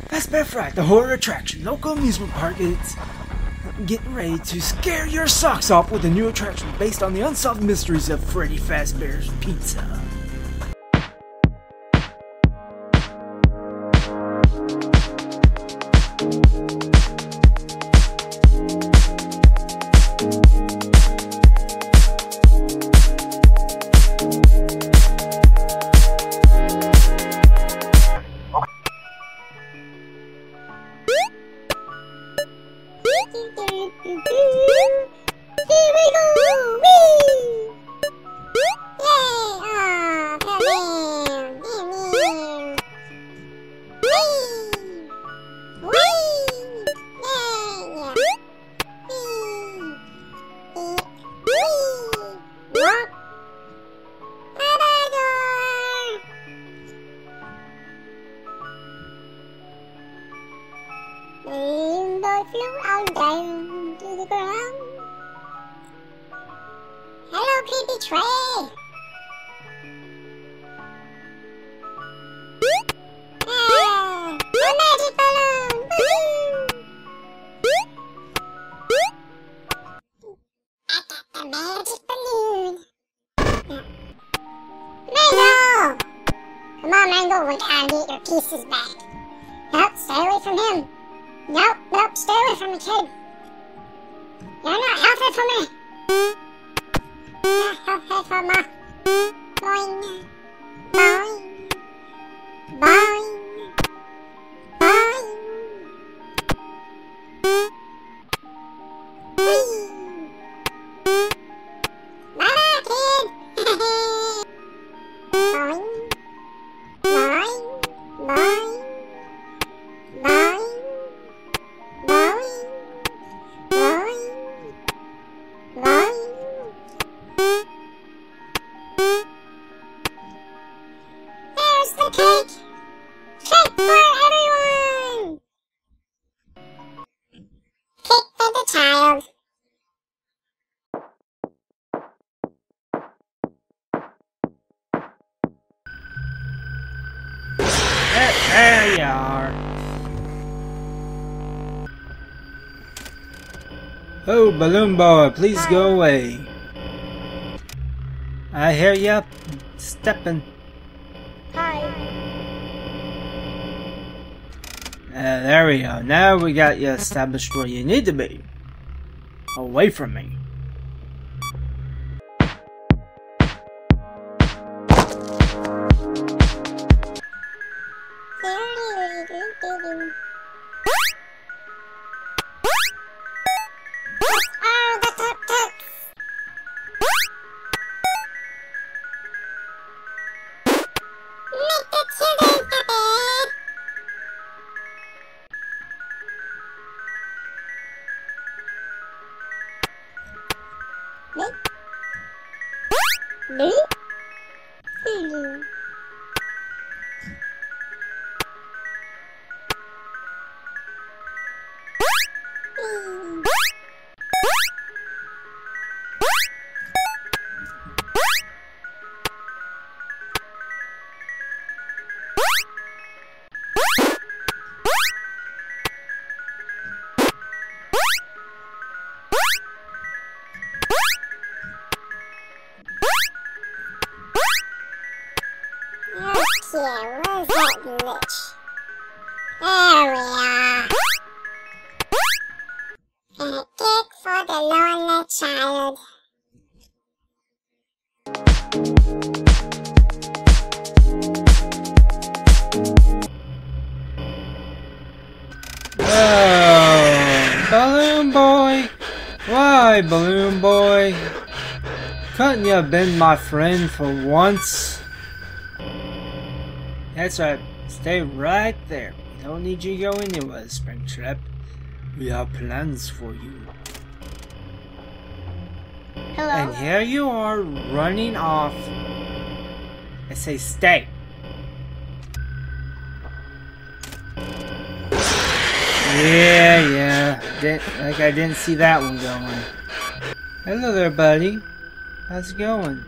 Fazbear Fright, the horror attraction, local amusement park is getting ready to scare your socks off with a new attraction based on the unsolved mysteries of Freddy Fazbear's Pizza. Down to the ground. Hello, creepy Trey. A magic balloon. I got the magic balloon. Mango! Come on, Mango, we gotta get your pieces back. Nope, stay away from him. Nope, stay away from the kid. You're not healthy for me. Not healthy for me. Boing, boing, boing, boing. Whee! Bye-bye, kid. Boing, boing, boing, boing. There's the cake! Cake for everyone! Cake for the child. There you are. Oh, Balloon Boy, please go away. I hear ya stepping. Hi. There we go. Now we got you established where you need to be. Away from me. Yeah, where's that glitch? There we are. And a cake for the lonely child. Oh, Balloon Boy! Why, Balloon Boy? Couldn't you have been my friend for once? That's right, stay right there. We don't need you to go anywhere, Springtrap. We have plans for you. Hello? And here you are, running off. I say stay. Yeah. Like I didn't see that one going. Hello there, buddy. How's it going?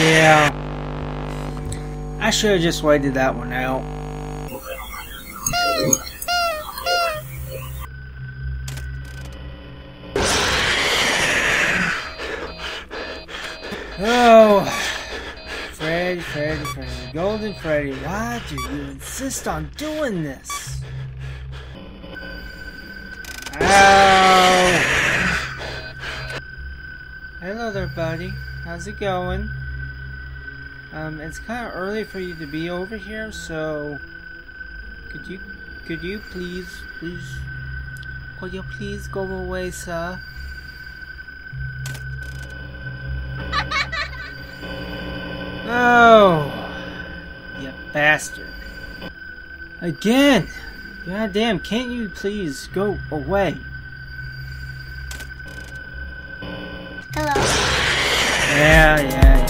Yeah. I should have just waited that one out. Oh, Freddy, Golden Freddy, why do you insist on doing this? Ow! Hello there, buddy. How's it going? It's kind of early for you to be over here, so could you please go away, sir? Oh, you bastard. Again! Goddamn, can't you please go away? Hello. Yeah.